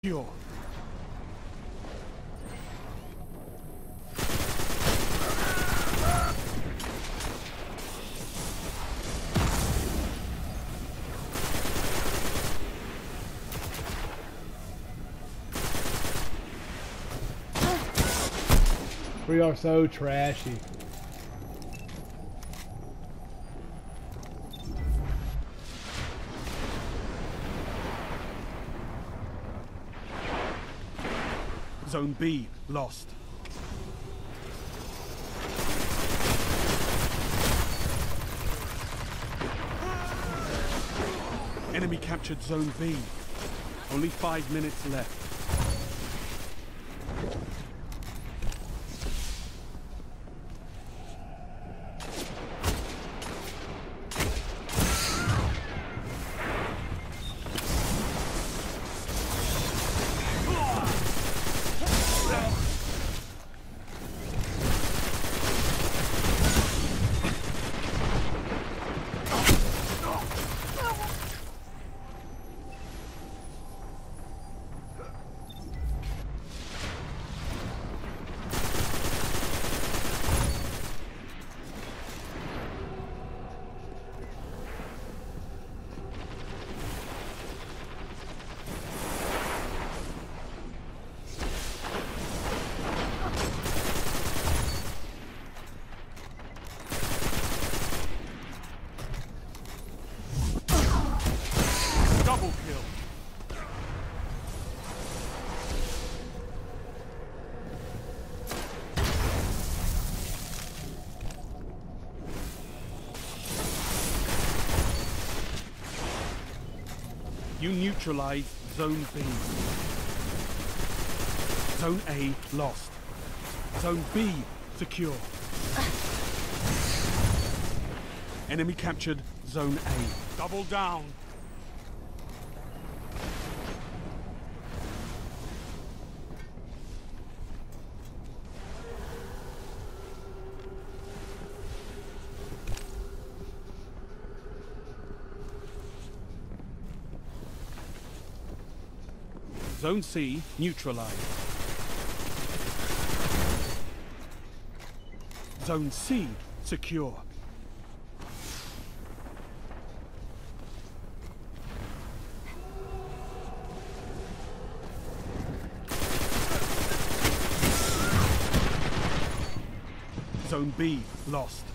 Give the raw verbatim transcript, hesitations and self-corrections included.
Secure. We are so trashy. Zone B lost. Enemy captured Zone B. Only five minutes left. Double kill. You neutralize Zone B. Zone A lost. Zone B secure. Enemy captured Zone A. Double down. Zone C neutralized. Zone C secure. Zone B lost.